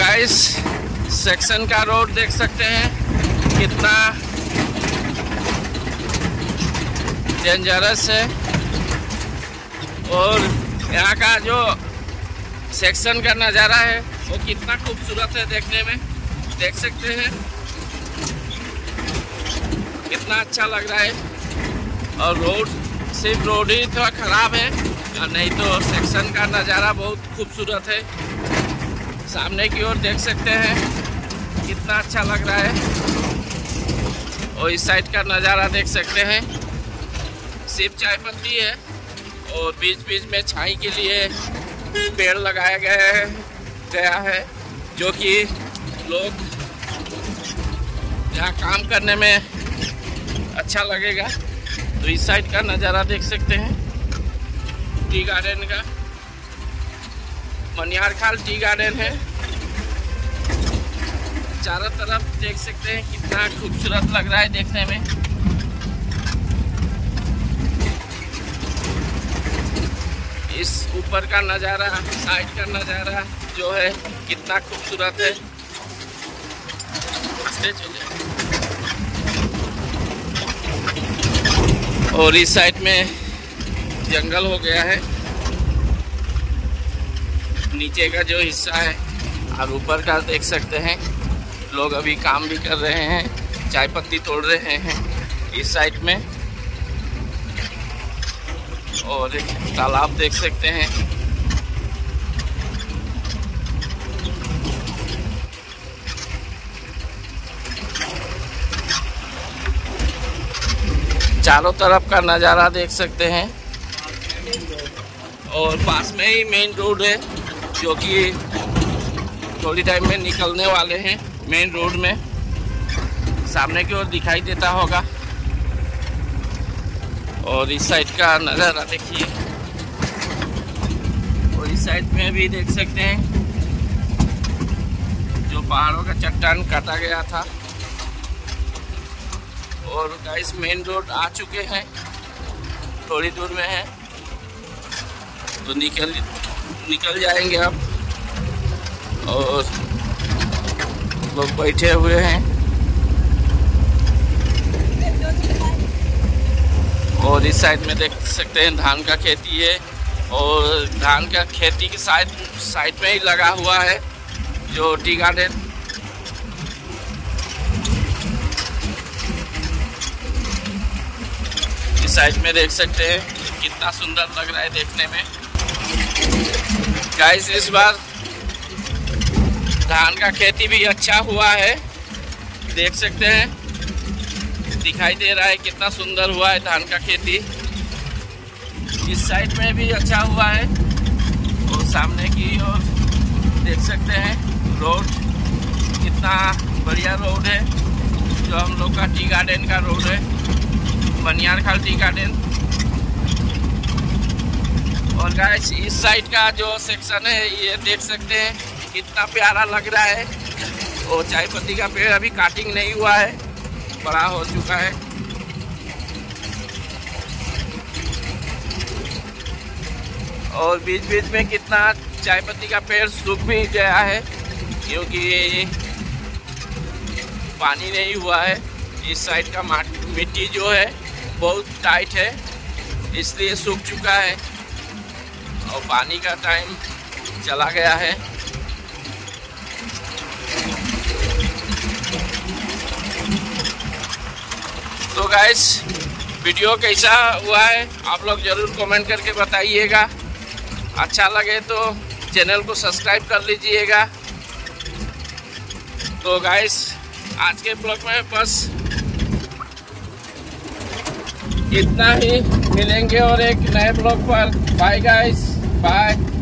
Guys section का road देख सकते हैं कितना डेंजरस है, और यहाँ का जो सेक्शन का नज़ारा है वो कितना खूबसूरत है देखने में। देख सकते हैं कितना अच्छा लग रहा है। और रोड सिर्फ रोड ही थोड़ा ख़राब है, और नहीं तो सेक्शन का नज़ारा बहुत खूबसूरत है। सामने की ओर देख सकते हैं कितना अच्छा लग रहा है, और इस साइड का नज़ारा देख सकते हैं। सिर्फ चाय पत्ती है, और बीच बीच में छाई के लिए पेड़ लगाया गया है, जो कि लोग यहाँ काम करने में अच्छा लगेगा। तो इस साइड का नज़ारा देख सकते हैं टी गार्डन का, मनिहार खाल टी गार्डन है। चारों तरफ देख सकते हैं कितना खूबसूरत लग रहा है देखने में। इस ऊपर का नज़ारा, साइड का नज़ारा जो है कितना खूबसूरत है। और इस साइड में जंगल हो गया है, नीचे का जो हिस्सा है, और ऊपर का देख सकते हैं लोग अभी काम भी कर रहे हैं, चाय पत्ती तोड़ रहे हैं इस साइड में। और एक तालाब देख सकते हैं। चारों तरफ का नज़ारा देख सकते हैं, और पास में ही मेन रोड है, जो कि थोड़ी टाइम में निकलने वाले हैं। मेन रोड में सामने की ओर दिखाई देता होगा। और इस साइड का नज़ारा देखिए, और इस साइड में भी देख सकते हैं जो पहाड़ों का चट्टान काटा गया था। और गाइस मेन रोड आ चुके हैं, थोड़ी दूर में है, तो निकल जाएंगे अब। और लोग बैठे हुए हैं, और इस साइड में देख सकते हैं धान का खेती है, और धान का खेती के साइड में ही लगा हुआ है जो टी गार्डन। इस साइड में देख सकते हैं कितना सुंदर लग रहा है देखने में। गाइस इस बार धान का खेती भी अच्छा हुआ है, देख सकते हैं, दिखाई दे रहा है कितना सुंदर हुआ है धान का खेती। इस साइड में भी अच्छा हुआ है, और सामने की ओर देख सकते हैं रोड कितना बढ़िया रोड है, जो हम लोग का टी गार्डन का रोड है, मनिहार खाल टी गार्डन। और गाइस इस साइड का जो सेक्शन है ये देख सकते हैं कितना प्यारा लग रहा है। और चाय पत्ती का पेड़ अभी काटिंग नहीं हुआ है, बड़ा हो चुका है। और बीच बीच में कितना चाय पत्ती का पेड़ सूख भी गया है, क्योंकि पानी नहीं हुआ है। इस साइड का मिट्टी जो है बहुत टाइट है, इसलिए सूख चुका है, और पानी का टाइम चला गया है। तो गाइस वीडियो कैसा हुआ है आप लोग ज़रूर कमेंट करके बताइएगा। अच्छा लगे तो चैनल को सब्सक्राइब कर लीजिएगा। तो गाइस आज के ब्लॉग में बस इतना ही, मिलेंगे और एक नए ब्लॉग पर। Bye guys, bye.